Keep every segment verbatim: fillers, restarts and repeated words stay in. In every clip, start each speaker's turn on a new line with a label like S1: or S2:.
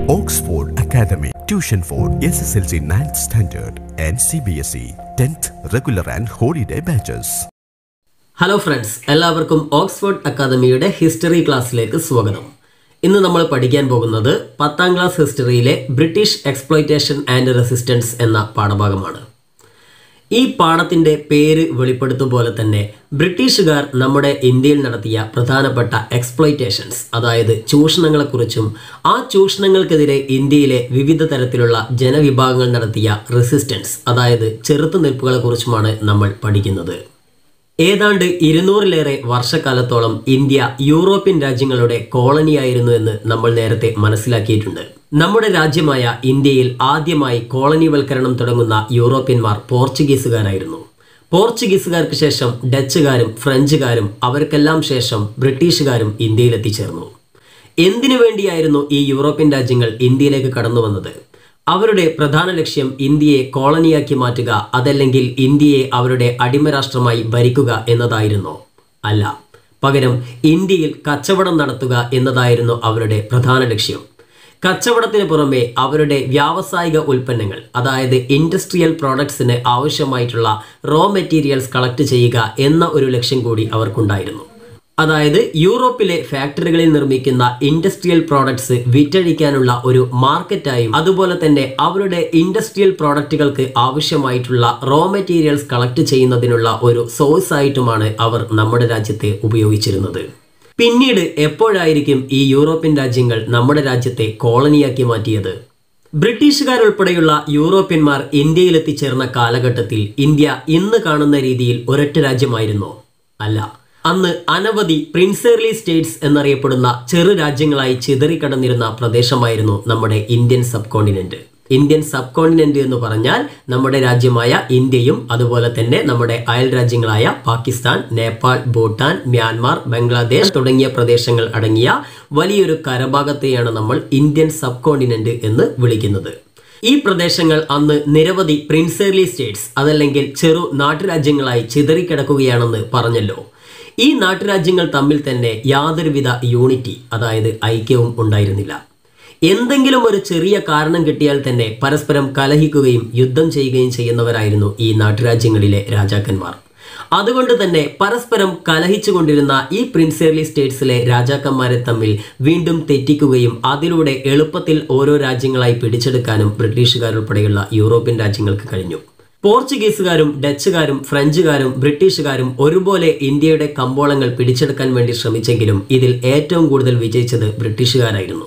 S1: Oxford Academy. Tuition for S S L C ninth Standard and C B S E tenth Regular and Holiday Batches.
S2: Hello friends, എല്ലാവർക്കും Oxford അക്കാദമിയുടെ history ക്ലാസ്സിലേക്ക് സ്വാഗതം. ഇന്ന് നമ്മൾ പഠിക്കാൻ പോകുന്നത് പത്താം ക്ലാസ് ഹിസ്റ്ററിയിലെ ബ്രിട്ടീഷ് എക്സ്പ്ലോയിറ്റേഷൻ ആൻഡ് റെസിസ്റ്റൻസ് എന്ന പാഠഭാഗമാണ്. ഈ പാഠത്തിൻ്റെ പേര് വെളിപ്പെടുത്തും പോലെ തന്നെ ബ്രിട്ടീഷുകാർ നമ്മുടെ ഇന്ത്യയിൽ നടത്തിയ പ്രധാനപ്പെട്ട എക്സ്പ്ലോയിറ്റേഷൻസ്, അതായത് ചൂഷണങ്ങളെക്കുറിച്ചും ആ ചൂഷണങ്ങൾക്കെതിരെ ഇന്ത്യയിലെ വിവിധ തരത്തിലുള്ള ജനവിഭാഗങ്ങൾ നടത്തിയ റെസിസ്റ്റൻസ്, അതായത് ചെറുത്തുനിൽപ്പുകളെക്കുറിച്ചുമാണ് നമ്മൾ പഠിക്കുന്നത്. ഏതാണ്ട് ഇരുന്നൂറിലേറെ വർഷക്കാലത്തോളം ഇന്ത്യ യൂറോപ്യൻ രാജ്യങ്ങളുടെ കോളനിയായിരുന്നു എന്ന് നമ്മൾ നേരത്തെ മനസ്സിലാക്കിയിട്ടുണ്ട്. നമ്മുടെ രാജ്യമായ ഇന്ത്യയിൽ ആദ്യമായി കോളനിവൽക്കരണം തുടങ്ങുന്ന യൂറോപ്യന്മാർ പോർച്ചുഗീസുകാരായിരുന്നു. പോർച്ചുഗീസുകാർക്ക് ശേഷം ഡച്ചുകാരും ഫ്രഞ്ചുകാരും അവർക്കെല്ലാം ശേഷം ബ്രിട്ടീഷുകാരും ഇന്ത്യയിൽ എത്തിച്ചേർന്നു. എന്തിനു വേണ്ടിയായിരുന്നു ഈ യൂറോപ്യൻ രാജ്യങ്ങൾ ഇന്ത്യയിലേക്ക് കടന്നു വന്നത്? അവരുടെ പ്രധാന ലക്ഷ്യം ഇന്ത്യയെ കോളനിയാക്കി മാറ്റുക, അതല്ലെങ്കിൽ ഇന്ത്യയെ അവരുടെ അടിമരാഷ്ട്രമായി ഭരിക്കുക എന്നതായിരുന്നോ? അല്ല, പകരം ഇന്ത്യയിൽ കച്ചവടം നടത്തുക എന്നതായിരുന്നു അവരുടെ പ്രധാന ലക്ഷ്യം. കച്ചവടത്തിന് പുറമെ അവരുടെ വ്യാവസായിക ഉൽപ്പന്നങ്ങൾ, അതായത് ഇൻഡസ്ട്രിയൽ പ്രോഡക്ട്സിന് ആവശ്യമായിട്ടുള്ള റോ മെറ്റീരിയൽസ് കളക്ട് ചെയ്യുക എന്ന ഒരു ലക്ഷ്യം കൂടി അവർക്കുണ്ടായിരുന്നു. അതായത് യൂറോപ്പിലെ ഫാക്ടറികളിൽ നിർമ്മിക്കുന്ന ഇൻഡസ്ട്രിയൽ പ്രോഡക്ട്സ് വിറ്റഴിക്കാനുള്ള ഒരു മാർക്കറ്റായും, അതുപോലെ തന്നെ അവരുടെ ഇൻഡസ്ട്രിയൽ പ്രോഡക്റ്റുകൾക്ക് ആവശ്യമായിട്ടുള്ള റോ മെറ്റീരിയൽസ് കളക്ട് ചെയ്യുന്നതിനുള്ള ഒരു സോഴ്സ് ആയിട്ടുമാണ് അവർ നമ്മുടെ രാജ്യത്തെ ഉപയോഗിച്ചിരുന്നത്. പിന്നീട് എപ്പോഴായിരിക്കും ഈ യൂറോപ്യൻ രാജ്യങ്ങൾ നമ്മുടെ രാജ്യത്തെ കോളനിയാക്കി മാറ്റിയത്? ബ്രിട്ടീഷുകാരുൾപ്പെടെയുള്ള യൂറോപ്യന്മാർ ഇന്ത്യയിൽ എത്തിച്ചേർന്ന കാലഘട്ടത്തിൽ ഇന്ത്യ ഇന്ന് കാണുന്ന രീതിയിൽ ഒരൊറ്റ രാജ്യമായിരുന്നോ? അല്ല. അന്ന് അനവധി പ്രിൻസേർലി സ്റ്റേറ്റ്സ് എന്നറിയപ്പെടുന്ന ചെറു രാജ്യങ്ങളായി ചിതറിക്കടന്നിരുന്ന പ്രദേശമായിരുന്നു നമ്മുടെ Indian subcontinent. Indian subcontinent എന്ന് പറഞ്ഞാൽ നമ്മുടെ രാജ്യമായ ഇന്ത്യയും അതുപോലെ തന്നെ നമ്മുടെ അയൽ രാജ്യങ്ങളായ പാകിസ്ഥാൻ, നേപ്പാൾ, ഭൂട്ടാൻ, മ്യാൻമാർ, ബംഗ്ലാദേശ് തുടങ്ങിയ പ്രദേശങ്ങൾ അടങ്ങിയ വലിയൊരു കരഭാഗത്തെയാണ് നമ്മൾ ഇന്ത്യൻ സബ് കോണ്ടിനെന്റ് എന്ന് വിളിക്കുന്നത്. ഈ പ്രദേശങ്ങൾ അന്ന് നിരവധി പ്രിൻസേർലി സ്റ്റേറ്റ്സ്, അതല്ലെങ്കിൽ ചെറു നാട്ടുരാജ്യങ്ങളായി ചിതറിക്കിടക്കുകയാണെന്ന് പറഞ്ഞല്ലോ. ഈ നാട്ടുരാജ്യങ്ങൾ തമ്മിൽ തന്നെ യാതൊരുവിധ യൂണിറ്റി, അതായത് ഐക്യവും ഉണ്ടായിരുന്നില്ല. എന്തെങ്കിലും ഒരു ചെറിയ കാരണം കിട്ടിയാൽ തന്നെ പരസ്പരം കലഹിക്കുകയും യുദ്ധം ചെയ്യുകയും ചെയ്യുന്നവരായിരുന്നു ഈ നാട്ടുരാജ്യങ്ങളിലെ രാജാക്കന്മാർ. അതുകൊണ്ട് തന്നെ പരസ്പരം കലഹിച്ചു കൊണ്ടിരുന്ന ഈ പ്രിൻസേർലി സ്റ്റേറ്റ്സിലെ രാജാക്കന്മാരെ തമ്മിൽ വീണ്ടും തെറ്റിക്കുകയും അതിലൂടെ എളുപ്പത്തിൽ ഓരോ രാജ്യങ്ങളായി പിടിച്ചെടുക്കാനും ബ്രിട്ടീഷുകാരുൾപ്പെടെയുള്ള യൂറോപ്യൻ രാജ്യങ്ങൾക്ക് കഴിഞ്ഞു. പോർച്ചുഗീസുകാരും ഡച്ചുകാരും ഫ്രഞ്ചുകാരും ബ്രിട്ടീഷുകാരും ഒരുപോലെ ഇന്ത്യയുടെ കമ്പോളങ്ങൾ പിടിച്ചെടുക്കാൻ വേണ്ടി ശ്രമിച്ചെങ്കിലും ഇതിൽ ഏറ്റവും കൂടുതൽ വിജയിച്ചത് ബ്രിട്ടീഷുകാരായിരുന്നു.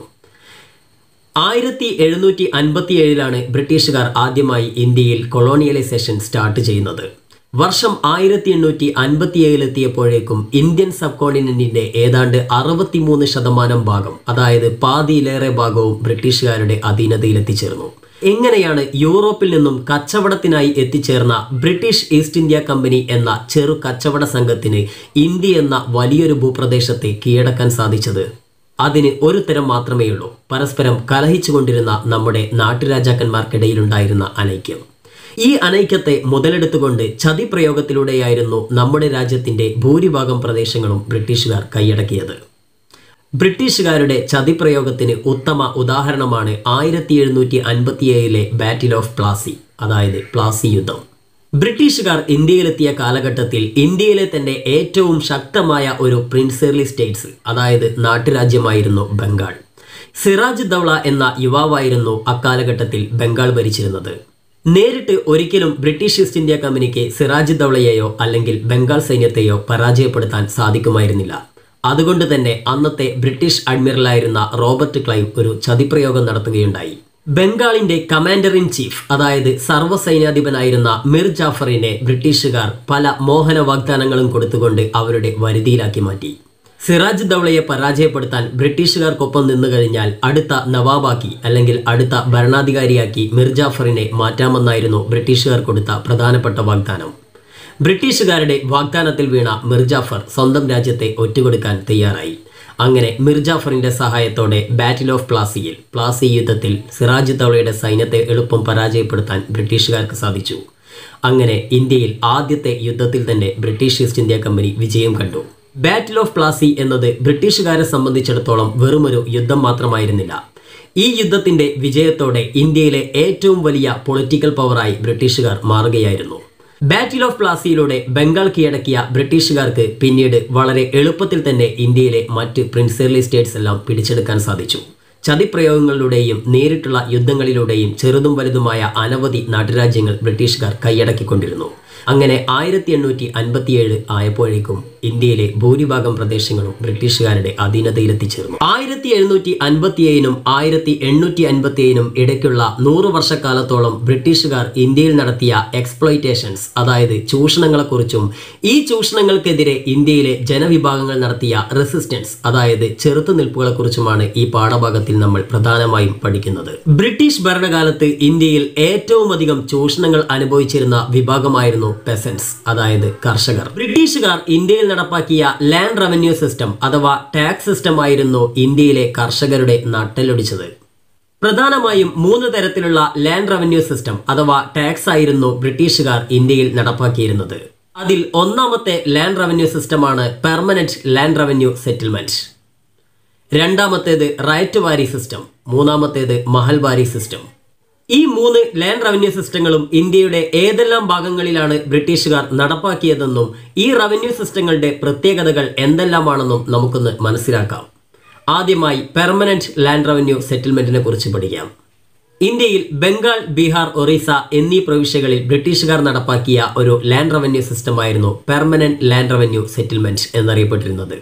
S2: ആയിരത്തി എഴുന്നൂറ്റി അൻപത്തി ഏഴിലാണ് ബ്രിട്ടീഷുകാർ ആദ്യമായി ഇന്ത്യയിൽ കൊളോണിയലൈസേഷൻ സ്റ്റാർട്ട് ചെയ്യുന്നത്. വർഷം ആയിരത്തി എണ്ണൂറ്റി അൻപത്തി ഏഴിലെത്തിയപ്പോഴേക്കും ഇന്ത്യൻ സബ് കോണ്ടിനെന്റിന്റെ ഏതാണ്ട് അറുപത്തിമൂന്ന് ശതമാനം ഭാഗം, അതായത് പാതിയിലേറെ ഭാഗവും ബ്രിട്ടീഷുകാരുടെ അധീനതയിലെത്തിച്ചേർന്നു. എങ്ങനെയാണ് യൂറോപ്പിൽ നിന്നും കച്ചവടത്തിനായി എത്തിച്ചേർന്ന ബ്രിട്ടീഷ് ഈസ്റ്റ് ഇന്ത്യ കമ്പനി എന്ന ചെറു കച്ചവട സംഘത്തിന് ഇന്ത്യ എന്ന വലിയൊരു ഭൂപ്രദേശത്തെ കീഴടക്കാൻ സാധിച്ചത്? അതിന് ഒരു തരം മാത്രമേ ഉള്ളൂ: പരസ്പരം കലഹിച്ചുകൊണ്ടിരുന്ന നമ്മുടെ നാട്ടുരാജാക്കന്മാർക്കിടയിലുണ്ടായിരുന്ന അനൈക്യം. ഈ അനൈക്യത്തെ മുതലെടുത്തുകൊണ്ട് ചതിപ്രയോഗത്തിലൂടെയായിരുന്നു നമ്മുടെ രാജ്യത്തിന്റെ ഭൂരിഭാഗം പ്രദേശങ്ങളും ബ്രിട്ടീഷുകാർ കൈയടക്കിയത്. ബ്രിട്ടീഷുകാരുടെ ചതിപ്രയോഗത്തിന് ഉത്തമ ഉദാഹരണമാണ് ആയിരത്തി എഴുന്നൂറ്റി അൻപത്തി ഏഴിലെ ബാറ്റിൽ ഓഫ് പ്ലാസി, അതായത് പ്ലാസി യുദ്ധം. ബ്രിട്ടീഷുകാർ ഇന്ത്യയിലെത്തിയ കാലഘട്ടത്തിൽ ഇന്ത്യയിലെ തന്നെ ഏറ്റവും ശക്തമായ ഒരു പ്രിൻസേർലി സ്റ്റേറ്റ്സ്, അതായത് നാട്ടുരാജ്യമായിരുന്നു ബംഗാൾ. സിറാജ് ദൗള എന്ന യുവാവായിരുന്നു അക്കാലഘട്ടത്തിൽ ബംഗാൾ ഭരിച്ചിരുന്നത്. നേരിട്ട് ഒരിക്കലും ബ്രിട്ടീഷ് ഈസ്റ്റ് ഇന്ത്യ കമ്പനിക്ക് സിറാജ് ദൗളയെയോ അല്ലെങ്കിൽ ബംഗാൾ സൈന്യത്തെയോ പരാജയപ്പെടുത്താൻ സാധിക്കുമായിരുന്നില്ല. അതുകൊണ്ട് തന്നെ അന്നത്തെ ബ്രിട്ടീഷ് അഡ്മിറലായിരുന്ന റോബർട്ട് ക്ലൈവ് ഒരു ചതിപ്രയോഗം നടത്തുകയുണ്ടായി. ബംഗാളിന്റെ കമാൻഡർ ഇൻ ചീഫ്, അതായത് സർവ്വസൈന്യാധിപനായിരുന്ന മിർ ജാഫറിനെ ബ്രിട്ടീഷുകാർ പല മോഹന വാഗ്ദാനങ്ങളും കൊടുത്തുകൊണ്ട് അവരുടെ വരുതിയിലാക്കി മാറ്റി. സിറാജ് ദൗളയെ പരാജയപ്പെടുത്താൻ ബ്രിട്ടീഷുകാർക്കൊപ്പം നിന്നു കഴിഞ്ഞാൽ അടുത്ത നവാബാക്കി അല്ലെങ്കിൽ അടുത്ത ഭരണാധികാരിയാക്കി മിർ ജാഫറിനെ മാറ്റാമെന്നായിരുന്നു ബ്രിട്ടീഷുകാർ കൊടുത്ത പ്രധാനപ്പെട്ട വാഗ്ദാനം. ബ്രിട്ടീഷുകാരുടെ വാഗ്ദാനത്തിൽ വീണ മിർ ജാഫർ സ്വന്തം രാജ്യത്തെ ഒറ്റുകൊടുക്കാൻ തയ്യാറായി. അങ്ങനെ മിർ ജാഫറിന്റെ സഹായത്തോടെ ബാറ്റിൽ ഓഫ് പ്ലാസിയിൽ, പ്ലാസി യുദ്ധത്തിൽ സിറാജ് ദൗളയുടെ സൈന്യത്തെ എളുപ്പം പരാജയപ്പെടുത്താൻ ബ്രിട്ടീഷുകാർക്ക് സാധിച്ചു. അങ്ങനെ ഇന്ത്യയിൽ ആദ്യത്തെ യുദ്ധത്തിൽ തന്നെ ബ്രിട്ടീഷ് ഈസ്റ്റ് ഇന്ത്യ കമ്പനി വിജയം കണ്ടു. ബാറ്റിൽ ഓഫ് പ്ലാസി എന്നത് ബ്രിട്ടീഷുകാരെ സംബന്ധിച്ചിടത്തോളം വെറുമൊരു യുദ്ധം മാത്രമായിരുന്നില്ല. ഈ യുദ്ധത്തിന്റെ വിജയത്തോടെ ഇന്ത്യയിലെ ഏറ്റവും വലിയ പൊളിറ്റിക്കൽ പവറായി ബ്രിട്ടീഷുകാർ മാറുകയായിരുന്നു. ബാറ്റിൽ ഓഫ് പ്ലാസിയിലൂടെ ബംഗാൾ കീഴടക്കിയ ബ്രിട്ടീഷുകാർക്ക് പിന്നീട് വളരെ എളുപ്പത്തിൽ തന്നെ ഇന്ത്യയിലെ മറ്റ് പ്രിൻസർലി സ്റ്റേറ്റ്സ് എല്ലാം പിടിച്ചെടുക്കാൻ സാധിച്ചു. ചതിപ്രയോഗങ്ങളിലൂടെയും നേരിട്ടുള്ള യുദ്ധങ്ങളിലൂടെയും ചെറുതും വലുതുമായ അനവധി നാട്ടുരാജ്യങ്ങൾ ബ്രിട്ടീഷുകാർ കൈയടക്കിക്കൊണ്ടിരുന്നു. അങ്ങനെ ആയിരത്തി എണ്ണൂറ്റി അൻപത്തിയേഴ് ആയപ്പോഴേക്കും ഇന്ത്യയിലെ ഭൂരിഭാഗം പ്രദേശങ്ങളും ബ്രിട്ടീഷുകാരുടെ അധീനതയിലെത്തിച്ചേർന്നു. ആയിരത്തി എഴുന്നൂറ്റി അൻപത്തിയേഴിനും ആയിരത്തി എണ്ണൂറ്റി അൻപത്തിയേഴിനും ഇടയ്ക്കുള്ള നൂറു വർഷക്കാലത്തോളം ബ്രിട്ടീഷുകാർ ഇന്ത്യയിൽ നടത്തിയ എക്സ്പ്ലോയിറ്റേഷൻസ്, അതായത് ചൂഷണങ്ങളെക്കുറിച്ചും ഈ ചൂഷണങ്ങൾക്കെതിരെ ഇന്ത്യയിലെ ജനവിഭാഗങ്ങൾ നടത്തിയ റെസിസ്റ്റൻസ്, അതായത് ചെറുത്തുനിൽപ്പുകളെക്കുറിച്ചുമാണ് ഈ പാഠഭാഗത്തിൽ നമ്മൾ പ്രധാനമായും പഠിക്കുന്നത്. ബ്രിട്ടീഷ് ഭരണകാലത്ത് ഇന്ത്യയിൽ ഏറ്റവും അധികം ചൂഷണങ്ങൾ അനുഭവിച്ചിരുന്ന വിഭാഗമായിരുന്നു പെസൻസ്, അതായത് കർഷകർ. ബ്രിട്ടീഷുകാർ ഇന്ത്യയിൽ നടപ്പാക്കിയ ലാൻഡ് റവന്യൂ സിസ്റ്റം അഥവാ ടാക്സ് സിസ്റ്റം ആയിരുന്നു ഇന്ത്യയിലെ കർഷകരുടെ നട്ടെല്ലൊടിച്ചത്. പ്രധാനമായും മൂന്ന് തരത്തിലുള്ള ലാൻഡ് റവന്യൂ സിസ്റ്റം അഥവാ ടാക്സ് ആയിരുന്നു ബ്രിട്ടീഷുകാർ ഇന്ത്യയിൽ നടപ്പാക്കിയിരുന്നത്. അതിൽ ഒന്നാമത്തെ ലാൻഡ് റവന്യൂ സിസ്റ്റമാണ് പെർമനന്റ് ലാൻഡ് റവന്യൂ സെറ്റിൽമെന്റ്. രണ്ടാമത്തേത് റൈറ്റ് വാരി സിസ്റ്റം. മൂന്നാമത്തേത് മഹൽവാരി സിസ്റ്റം. ഈ മൂന്ന് ലാൻഡ് റവന്യൂ സിസ്റ്റങ്ങളും ഇന്ത്യയുടെ ഏതെല്ലാം ഭാഗങ്ങളിലാണ് ബ്രിട്ടീഷുകാർ നടപ്പാക്കിയതെന്നും ഈ റവന്യൂ സിസ്റ്റങ്ങളുടെ പ്രത്യേകതകൾ എന്തെല്ലാമാണെന്നും നമുക്കൊന്ന് മനസ്സിലാക്കാം. ആദ്യമായി പെർമനന്റ് ലാൻഡ് റവന്യൂ സെറ്റിൽമെന്റിനെ കുറിച്ച് പഠിക്കാം. ഇന്ത്യയിൽ ബംഗാൾ, ബീഹാർ, ഒറീസ എന്നീ പ്രവിശ്യകളിൽ ബ്രിട്ടീഷുകാർ നടപ്പാക്കിയ ഒരു ലാൻഡ് റവന്യൂ സിസ്റ്റമായിരുന്നു പെർമനന്റ് ലാൻഡ് റവന്യൂ സെറ്റിൽമെന്റ് എന്നറിയപ്പെട്ടിരുന്നത്.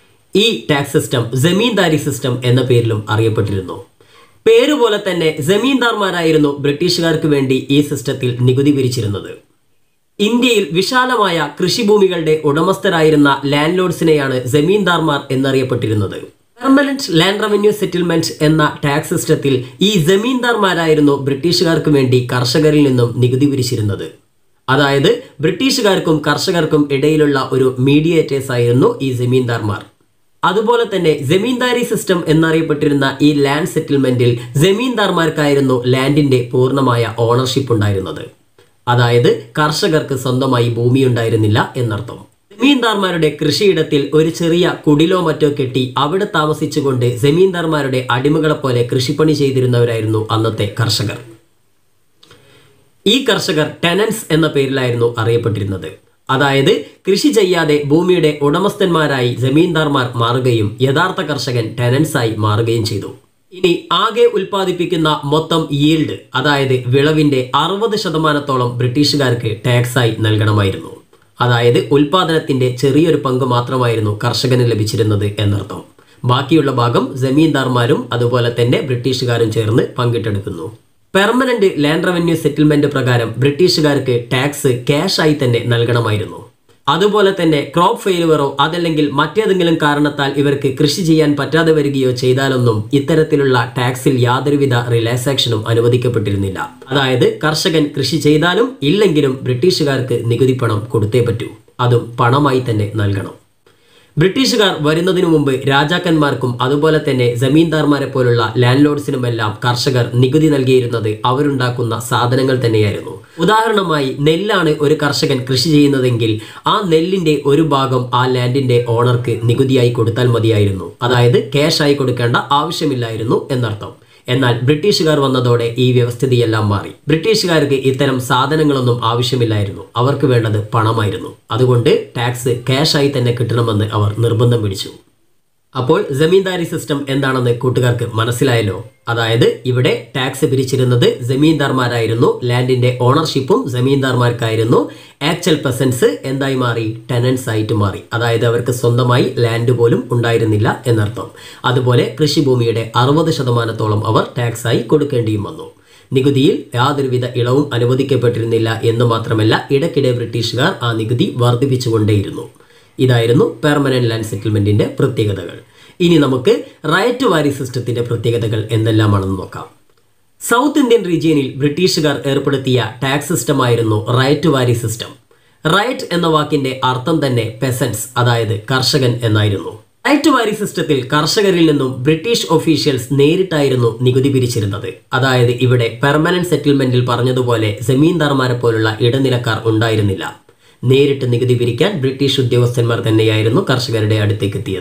S2: ഈ ടാക്സ് സിസ്റ്റം ജമീന്ദാരി സിസ്റ്റം എന്ന പേരിലും അറിയപ്പെട്ടിരുന്നു. പേരുപോലെ തന്നെ ജമീന്ദാർമാരായിരുന്നു ബ്രിട്ടീഷുകാർക്ക് വേണ്ടി ഈ സിസ്റ്റത്തിൽ നികുതി പിരിച്ചിരുന്നത്. ഇന്ത്യയിൽ വിശാലമായ കൃഷിഭൂമികളുടെ ഉടമസ്ഥരായിരുന്ന ലാൻഡ് ലോഡ്സിനെയാണ് ജമീന്ദാർമാർ എന്നറിയപ്പെട്ടിരുന്നത്. പെർമനന്റ് ലാൻഡ് റവന്യൂ സെറ്റിൽമെന്റ് എന്ന ടാക്സ് സിസ്റ്റത്തിൽ ഈ ജമീന്ദാർമാരായിരുന്നു ബ്രിട്ടീഷുകാർക്ക് വേണ്ടി കർഷകരിൽ നിന്നും നികുതി പിരിച്ചിരുന്നത്. അതായത് ബ്രിട്ടീഷുകാർക്കും കർഷകർക്കും ഇടയിലുള്ള ഒരു മീഡിയേറ്റേഴ്സ് ആയിരുന്നു ഈ ജമീന്ദാർമാർ. അതുപോലെ തന്നെ ജമീന്ദാരി സിസ്റ്റം എന്നറിയപ്പെട്ടിരുന്ന ഈ ലാൻഡ് സെറ്റിൽമെന്റിൽ ജമീന്ദാർമാർക്കായിരുന്നു ലാൻഡിന്റെ പൂർണ്ണമായ ഓണർഷിപ്പ് ഉണ്ടായിരുന്നത്. അതായത് കർഷകർക്ക് സ്വന്തമായി ഭൂമി ഉണ്ടായിരുന്നില്ല എന്നർത്ഥം. ജമീന്ദാർമാരുടെ കൃഷിയിടത്തിൽ ഒരു ചെറിയ കുടിലോ മറ്റോ കെട്ടി അവിടെ താമസിച്ചുകൊണ്ട് ജമീന്ദാർമാരുടെ അടിമകളെ പോലെ കൃഷിപ്പണി ചെയ്തിരുന്നവരായിരുന്നു അന്നത്തെ കർഷകർ. ഈ കർഷകർ ടെനൻസ് എന്ന പേരിലായിരുന്നു അറിയപ്പെട്ടിരുന്നത്. അതായത് കൃഷി ചെയ്യാതെ ഭൂമിയുടെ ഉടമസ്ഥന്മാരായി ജമീന്ദാർമാർ മാറുകയും യഥാർത്ഥ കർഷകൻ ടെനൻസായി മാറുകയും ചെയ്തു. ഇനി ആകെ ഉൽപ്പാദിപ്പിക്കുന്ന മൊത്തം ഈൽഡ്, അതായത് വിളവിന്റെ അറുപത് ശതമാനത്തോളം ബ്രിട്ടീഷുകാർക്ക് ടാക്സായി നൽകണമായിരുന്നു. അതായത് ഉൽപാദനത്തിന്റെ ചെറിയൊരു പങ്ക് മാത്രമായിരുന്നു കർഷകന് ലഭിച്ചിരുന്നത് എന്നർത്ഥം. ബാക്കിയുള്ള ഭാഗം ജമീന്ദാർമാരും അതുപോലെ തന്നെ ബ്രിട്ടീഷുകാരും ചേർന്ന് പങ്കിട്ടെടുക്കുന്നു. പെർമനന്റ് ലാൻഡ് റവന്യൂ സെറ്റിൽമെന്റ് പ്രകാരം ബ്രിട്ടീഷുകാർക്ക് ടാക്സ് ക്യാഷ് ആയി തന്നെ നൽകണമായിരുന്നു. അതുപോലെ തന്നെ ക്രോപ്പ് ഫെയിലുവറോ അതല്ലെങ്കിൽ മറ്റേതെങ്കിലും കാരണത്താൽ ഇവർക്ക് കൃഷി ചെയ്യാൻ പറ്റാതെ വരികയോ ചെയ്താലൊന്നും ഇത്തരത്തിലുള്ള ടാക്സിൽ യാതൊരുവിധ റിലാക്സേഷനും അനുവദിക്കപ്പെട്ടിരുന്നില്ല. അതായത് കർഷകൻ കൃഷി ചെയ്താലും ഇല്ലെങ്കിലും ബ്രിട്ടീഷുകാർക്ക് നികുതി പണം കൊടുത്തേ പറ്റൂ, അതും പണമായി തന്നെ നൽകണം. ബ്രിട്ടീഷുകാർ വരുന്നതിനു മുമ്പ് രാജാക്കന്മാർക്കും അതുപോലെ തന്നെ ജമീന്ദാർമാരെ പോലുള്ള ലാൻഡ് ലോഡ്സിനുമെല്ലാം കർഷകർ നികുതി നൽകിയിരുന്നത് അവരുണ്ടാക്കുന്ന സാധനങ്ങൾ തന്നെയായിരുന്നു. ഉദാഹരണമായി നെല്ലാണ് ഒരു കർഷകൻ കൃഷി ചെയ്യുന്നതെങ്കിൽ ആ നെല്ലിന്റെ ഒരു ഭാഗം ആ ലാൻഡിന്റെ ഓണർക്ക് നികുതിയായി കൊടുത്താൽ മതിയായിരുന്നു. അതായത് ക്യാഷായി കൊടുക്കേണ്ട ആവശ്യമില്ലായിരുന്നു എന്നർത്ഥം. എന്നാൽ ബ്രിട്ടീഷുകാർ വന്നതോടെ ഈ വ്യവസ്ഥിതിയെല്ലാം മാറി. ബ്രിട്ടീഷുകാർക്ക് ഇത്തരം സാധനങ്ങളൊന്നും ആവശ്യമില്ലായിരുന്നു, അവർക്ക് വേണ്ടത് പണമായിരുന്നു. അതുകൊണ്ട് ടാക്സ് ക്യാഷായി തന്നെ കിട്ടണമെന്ന് അവർ നിർബന്ധം പിടിച്ചു. അപ്പോൾ ജമീന്ദാരി സിസ്റ്റം എന്താണെന്ന് കൂട്ടുകാർക്ക് മനസ്സിലായല്ലോ. അതായത് ഇവിടെ ടാക്സ് പിരിച്ചിരുന്നത് ജമീന്ദാർമാരായിരുന്നു, ലാൻഡിന്റെ ഓണർഷിപ്പും ജമീന്ദാർമാർക്കായിരുന്നു. ആക്ച്വൽ പെസൻസ് എന്തായി മാറി? ടെനൻസ് ആയിട്ട് മാറി. അതായത് അവർക്ക് സ്വന്തമായി ലാൻഡ് പോലും ഉണ്ടായിരുന്നില്ല എന്നർത്ഥം. അതുപോലെ കൃഷിഭൂമിയുടെ അറുപത് ശതമാനത്തോളം അവർ ടാക്സായി കൊടുക്കേണ്ടിയും വന്നു. നികുതിയിൽ യാതൊരുവിധ ഇളവും അനുവദിക്കപ്പെട്ടിരുന്നില്ല എന്ന് മാത്രമല്ല, ഇടയ്ക്കിടെ ബ്രിട്ടീഷുകാർ ആ നികുതി വർദ്ധിപ്പിച്ചുകൊണ്ടേയിരുന്നു. ഇതായിരുന്നു പെർമനന്റ് ലാൻഡ് സെറ്റിൽമെന്റിന്റെ പ്രത്യേകതകൾ. ഇനി നമുക്ക് റൈറ്റ് വാരി സിസ്റ്റത്തിന്റെ പ്രത്യേകതകൾ എന്തെല്ലാമാണെന്ന് നോക്കാം. സൗത്ത് ഇന്ത്യൻ റീജിയനിൽ ബ്രിട്ടീഷുകാർ ഏർപ്പെടുത്തിയ ടാക്സ് സിസ്റ്റമായിരുന്നു റൈറ്റ് വാരി സിസ്റ്റം. റൈറ്റ് എന്ന വാക്കിന്റെ അർത്ഥം തന്നെ പെസൻസ്, അതായത് കർഷകൻ എന്നായിരുന്നു. റൈറ്റ് വാരി സിസ്റ്റത്തിൽ കർഷകരിൽ നിന്നും ബ്രിട്ടീഷ് ഒഫീഷ്യൽസ് നേരിട്ടായിരുന്നു നികുതി പിരിച്ചിരുന്നത്. അതായത് ഇവിടെ പെർമനന്റ് സെറ്റിൽമെന്റിൽ പറഞ്ഞതുപോലെ ജമീന്ദാർമാരെ പോലുള്ള ഇടനിലക്കാർ ഉണ്ടായിരുന്നില്ല. നേരിട്ട് നികുതി പിരിക്കാൻ ബ്രിട്ടീഷ് ഉദ്യോഗസ്ഥന്മാർ തന്നെയായിരുന്നു കർഷകരുടെ അടുത്തേക്ക് എത്തിയത്.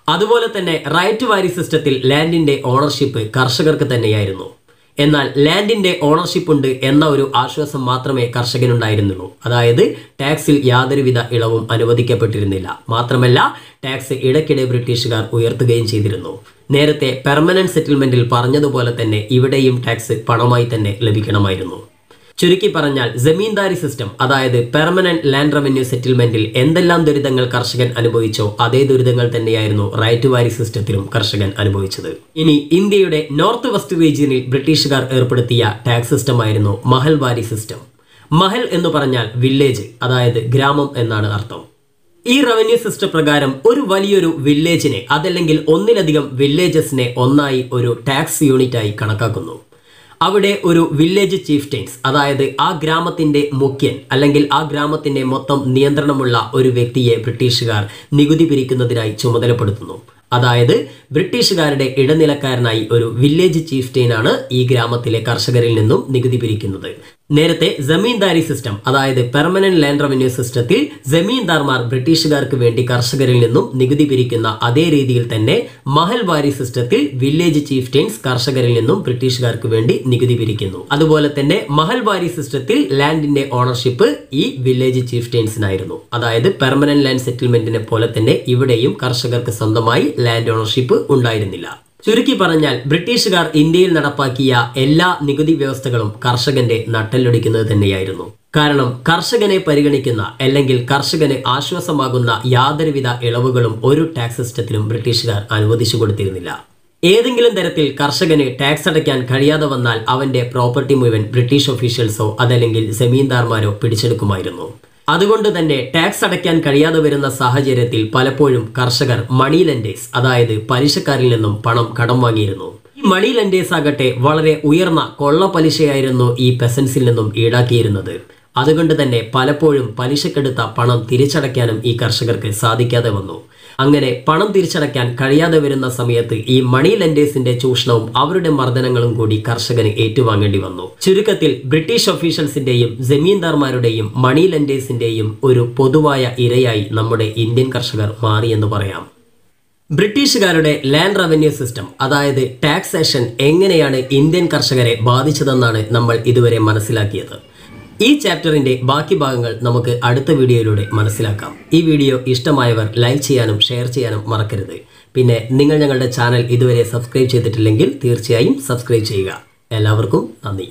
S2: അതുപോലെ തന്നെ റൈറ്റ് വാരി സിസ്റ്റത്തിൽ ലാൻഡിന്റെ ഓണർഷിപ്പ് കർഷകർക്ക് തന്നെയായിരുന്നു. എന്നാൽ ലാൻഡിന്റെ ഓണർഷിപ്പ് ഉണ്ട് എന്ന ഒരു ആശ്വാസം മാത്രമേ കർഷകനുണ്ടായിരുന്നുള്ളൂ. അതായത് ടാക്സിൽ യാതൊരുവിധ ഇളവും അനുവദിക്കപ്പെട്ടിരുന്നില്ല. മാത്രമല്ല ടാക്സ് ഇടയ്ക്കിടെ ബ്രിട്ടീഷുകാർ ഉയർത്തുകയും ചെയ്തിരുന്നു. നേരത്തെ പെർമനന്റ് സെറ്റിൽമെന്റിൽ പറഞ്ഞതുപോലെ തന്നെ ഇവിടെയും ടാക്സ് പണമായി തന്നെ ലഭിക്കണമായിരുന്നു. ചുരുക്കി പറഞ്ഞാൽ ജമീന്ദാരി സിസ്റ്റം, അതായത് പെർമനന്റ് ലാൻഡ് റവന്യൂ സെറ്റിൽമെന്റിൽ എന്തെല്ലാം ദുരിതങ്ങൾ കർഷകൻ അനുഭവിച്ചോ അതേ ദുരിതങ്ങൾ തന്നെയായിരുന്നു റൈറ്റ് വാരി സിസ്റ്റത്തിലും കർഷകൻ അനുഭവിച്ചത്. ഇനി ഇന്ത്യയുടെ നോർത്ത് വെസ്റ്റ് റീജിയനിൽ ബ്രിട്ടീഷുകാർ ഏർപ്പെടുത്തിയ ടാക്സ് സിസ്റ്റമായിരുന്നു മഹൽവാരി സിസ്റ്റം. മഹൽ എന്ന് പറഞ്ഞാൽ വില്ലേജ്, അതായത് ഗ്രാമം എന്നാണ് അർത്ഥം. ഈ റവന്യൂ സിസ്റ്റം പ്രകാരം ഒരു വലിയൊരു വില്ലേജിനെ അതല്ലെങ്കിൽ ഒന്നിലധികം വില്ലേജസിനെ ഒന്നായി ഒരു ടാക്സ് യൂണിറ്റായി കണക്കാക്കുന്നു. അവിടെ ഒരു വില്ലേജ് ചീഫ്റ്റൈൻസ്, അതായത് ആ ഗ്രാമത്തിന്റെ മുഖ്യൻ അല്ലെങ്കിൽ ആ ഗ്രാമത്തിന്റെ മൊത്തം നിയന്ത്രണമുള്ള ഒരു വ്യക്തിയെ ബ്രിട്ടീഷുകാർ നികുതി പിരിക്കുന്നതിനായി ചുമതലപ്പെടുത്തുന്നു. അതായത് ബ്രിട്ടീഷുകാരുടെ ഇടനിലക്കാരനായി ഒരു വില്ലേജ് ചീഫ്റ്റൈനാണ് ഈ ഗ്രാമത്തിലെ കർഷകരിൽ നിന്നും നികുതി പിരിക്കുന്നത്. നേരത്തെ ജമീന്ദാരി സിസ്റ്റം, അതായത് പെർമനന്റ് ലാൻഡ് റവന്യൂ സിസ്റ്റത്തിൽ ജമീന്ദാർമാർ ബ്രിട്ടീഷുകാർക്ക് വേണ്ടി കർഷകരിൽ നിന്നും നികുതി പിരിക്കുന്ന അതേ രീതിയിൽ തന്നെ മഹൽവാരി സിസ്റ്റത്തിൽ വില്ലേജ് ചീഫ്റ്റൈൻസ് കർഷകരിൽ നിന്നും ബ്രിട്ടീഷുകാർക്ക് വേണ്ടി നികുതി പിരിക്കുന്നു. അതുപോലെ തന്നെ മഹൽവാരി സിസ്റ്റത്തിൽ ലാൻഡിന്റെ ഓണർഷിപ്പ് ഈ വില്ലേജ് ചീഫ്റ്റൈൻസിനായിരുന്നു. അതായത് പെർമനന്റ് ലാൻഡ് സെറ്റിൽമെന്റിനെ പോലെ തന്നെ ഇവിടെയും കർഷകർക്ക് സ്വന്തമായി ലാൻഡ് ഓണർഷിപ്പ് ഉണ്ടായിരുന്നില്ല. ചുരുക്കി പറഞ്ഞാൽ ബ്രിട്ടീഷുകാർ ഇന്ത്യയിൽ നടപ്പാക്കിയ എല്ലാ നികുതി വ്യവസ്ഥകളും കർഷകന്റെ നട്ടെല്ലൊടിക്കുന്നത് തന്നെയായിരുന്നു. കാരണം കർഷകനെ പരിഗണിക്കുന്ന അല്ലെങ്കിൽ കർഷകന് ആശ്വാസമാകുന്ന യാതൊരുവിധ ഇളവുകളും ഒരു ടാക്സ് സിസ്റ്റത്തിലും ബ്രിട്ടീഷുകാർ അനുവദിച്ചു കൊടുത്തിരുന്നില്ല. ഏതെങ്കിലും തരത്തിൽ കർഷകന് ടാക്സ് അടയ്ക്കാൻ കഴിയാതെ വന്നാൽ അവന്റെ പ്രോപ്പർട്ടി മുഴുവൻ ബ്രിട്ടീഷ് ഒഫീഷ്യൽസോ അതല്ലെങ്കിൽ ജമീന്ദാർമാരോ പിടിച്ചെടുക്കുമായിരുന്നു. അതുകൊണ്ട് തന്നെ ടാക്സ് അടയ്ക്കാൻ കഴിയാതെ വരുന്ന സാഹചര്യത്തിൽ പലപ്പോഴും കർഷകർ മണി ലെൻഡേഴ്സ്, അതായത് പലിശക്കാരിൽ നിന്നും പണം കടം വാങ്ങിയിരുന്നു. ഈ മണി ലെൻഡേഴ്സ് ആകട്ടെ വളരെ ഉയർന്ന കൊള്ള പലിശയായിരുന്നു ഈ പെസൻസിൽ നിന്നും ഈടാക്കിയിരുന്നത്. അതുകൊണ്ട് തന്നെ പലപ്പോഴും പലിശക്കെടുത്ത പണം തിരിച്ചടയ്ക്കാനും ഈ കർഷകർക്ക് സാധിക്കാതെ വന്നു. അങ്ങനെ പണം തിരിച്ചടയ്ക്കാൻ കഴിയാതെ വരുന്ന സമയത്ത് ഈ മണി ലെൻഡേഴ്സിന്റെ ചൂഷണവും അവരുടെ മർദ്ദനങ്ങളും കൂടി കർഷകന് ഏറ്റുവാങ്ങേണ്ടി വന്നു. ചുരുക്കത്തിൽ ബ്രിട്ടീഷ് ഒഫീഷ്യൽസിന്റെയും ജമീന്ദാർമാരുടെയും മണി ലെൻഡേഴ്സിന്റെയും ഒരു പൊതുവായ ഇരയായി നമ്മുടെ ഇന്ത്യൻ കർഷകർ മാറിയെന്ന് പറയാം. ബ്രിട്ടീഷുകാരുടെ ലാൻഡ് റവന്യൂ സിസ്റ്റം, അതായത് ടാക്സേഷൻ എങ്ങനെയാണ് ഇന്ത്യൻ കർഷകരെ ബാധിച്ചതെന്നാണ് നമ്മൾ ഇതുവരെ മനസ്സിലാക്കിയത്. ഈ ചാപ്റ്ററിന്റെ ബാക്കി ഭാഗങ്ങൾ നമുക്ക് അടുത്ത വീഡിയോയിലൂടെ മനസ്സിലാക്കാം. ഈ വീഡിയോ ഇഷ്ടമായവർ ലൈക്ക് ചെയ്യാനും ഷെയർ ചെയ്യാനും മറക്കരുത്. പിന്നെ നിങ്ങൾ ഞങ്ങളുടെ ചാനൽ ഇതുവരെ സബ്സ്ക്രൈബ് ചെയ്തിട്ടില്ലെങ്കിൽ തീർച്ചയായും സബ്സ്ക്രൈബ് ചെയ്യുക. എല്ലാവർക്കും നന്ദി.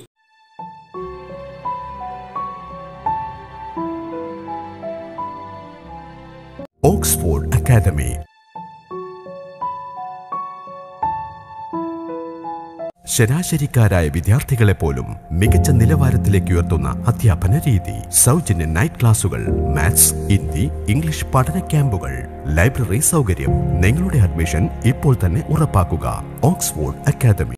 S1: ഓക്സ്ഫോർഡ് അക്കാദമി ശരാശരിക്കാരായ വിദ്യാർത്ഥികളെ പോലും മികച്ച നിലവാരത്തിലേക്ക് ഉയർത്തുന്ന അധ്യാപന രീതി, സൗജന്യ നൈറ്റ് ക്ലാസുകൾ, മാത്സ്, ഹിന്ദി, ഇംഗ്ലീഷ് പഠന ക്യാമ്പുകൾ, ലൈബ്രറി സൗകര്യം. നിങ്ങളുടെ അഡ്മിഷൻ ഇപ്പോൾ തന്നെ ഉറപ്പാക്കുക. Oxford academy.